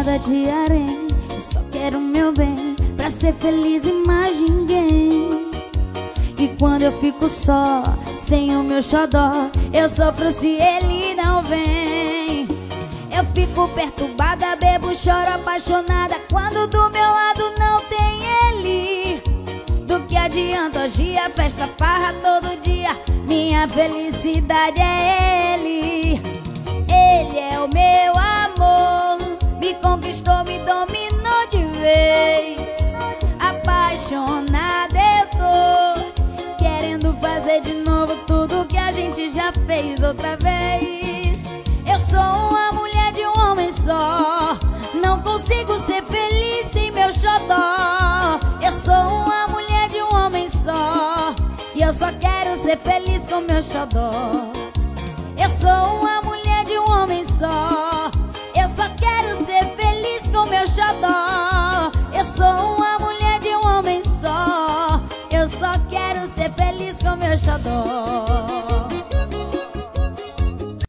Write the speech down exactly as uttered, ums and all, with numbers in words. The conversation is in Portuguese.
nada de harém. Eu só quero o meu bem pra ser feliz e mais ninguém. E quando eu fico só, sem o meu xodó, eu sofro se ele não vem. Eu fico perturbada, bebo, choro apaixonada quando do meu lado não tem ele. Do que adianta hoje a festa, farra todo dia, minha felicidade é ele. Ele é o meu amor, me conquistou, me dominou de vez. Apaixonada eu tô, querendo fazer de novo tudo que a gente já fez outra vez. Eu sou uma mulher de um homem só, não consigo ser feliz sem meu xodó. Eu sou uma mulher de um homem só, e eu só quero ser feliz com meu xodó. Eu sou uma mulher de um homem só, eu só quero ser feliz com meu xodó. Eu sou uma mulher de um homem só, eu só quero ser feliz com meu xodó.